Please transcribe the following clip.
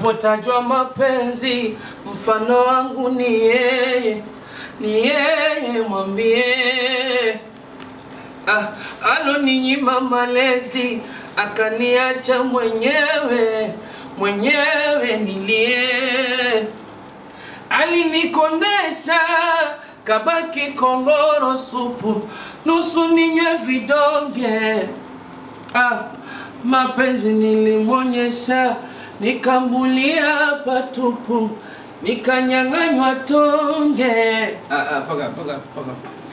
Yanapotajwa mapenzi, mfano wangu ni yeye mwambie. Aloninyima malezi, akaniacha mwenyewe nilie. Alinikondesha kabaki kongoro supu, nusu ninywe vidonge. Mapenzi nilimonyesha, nikambulia patupu, nikanyang'anywa tonge. Paka